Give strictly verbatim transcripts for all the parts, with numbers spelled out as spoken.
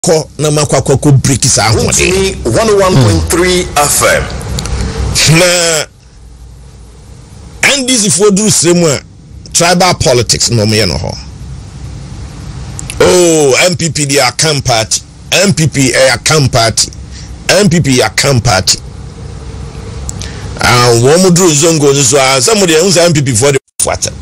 ko na makwa ko break sa ahode one oh one point three F M na N D C for do same tribal politics no me no ho. Oh, N P P they are camp party. N P P a camp party. N P P a camp party. Ah, one more do zongo so somebody else N P P for the water.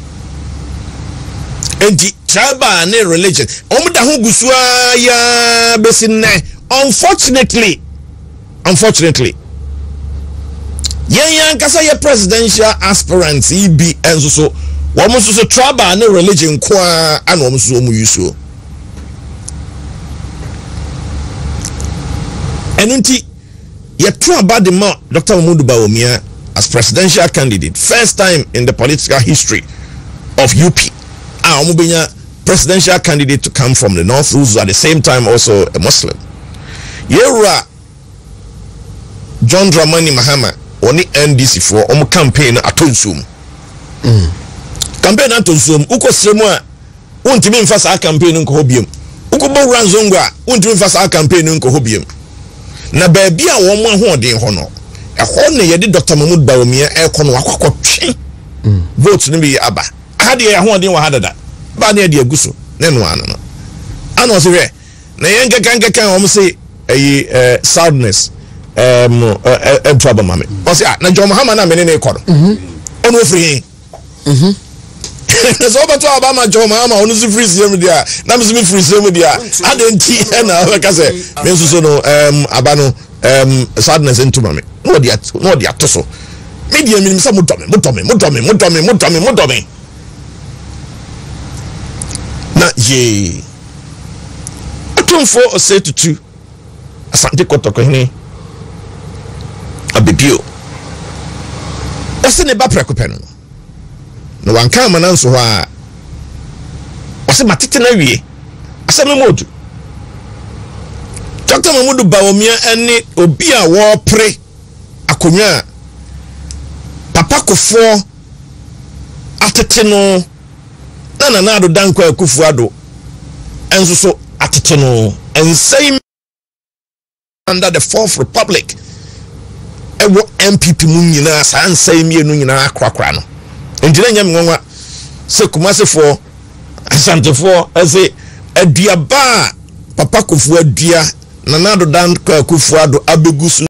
Enti tribal ne religion. Omo da ho gusua ya besin na. Unfortunately, unfortunately, yen yan kasa ye presidential aspirants E B enso so womo so so tribal ne religion kwa ana womo so mu yuso. Enunti ye talk about the man Doctor Bawumia as presidential candidate, first time in the political history of U P. Ah, Omubenya presidential candidate to come from the north, who's at the same time also a Muslim. Yera John Dramani Mahama oni N D C for omu campaign atonsum. Mm. Campaign atonsum uko semu a untimi mfa sa campaign nko hobiem. Uko bo ranzongwa untimi mfa sa campaign nko hobiem. Na baabi a wo mo ahoden ho no ehon ne yede Doctor Bawumia e kono akwakotwe mm. vote no bi aba hade ye ahoden wa hadada ba na de aguso ne no ano no ano se we na yen kekan kekan wo say eh sadness um eh trouble mame o say na John Muhammad na me ne e kono mhm ono free mhm so ba to Obama John Muhammad ono si free sem dia na me si free sem dia ade nti na we ka say me so no um abano um sadness into mame no dia no dia to so media minim sa mutome mutome mutome mutome mutome mutome na ye atumfo ose tutu asante kotoko hini abibio ose ne ba prekope no no wanka ma nanso ho a ose matete na wie aseme modu Doctor Bawumia ene obi a wo pre akonwa papa kofo atete no na na na do danko akufu ado enso so atete no ensay under the fourth republic ewo N P P mu nyina sa ensay mienu nyina akrakra no ndire nyam nwanwa se kumase fo asante fo ase aduaba papa kofu adua na na do danko akufu ado abegusu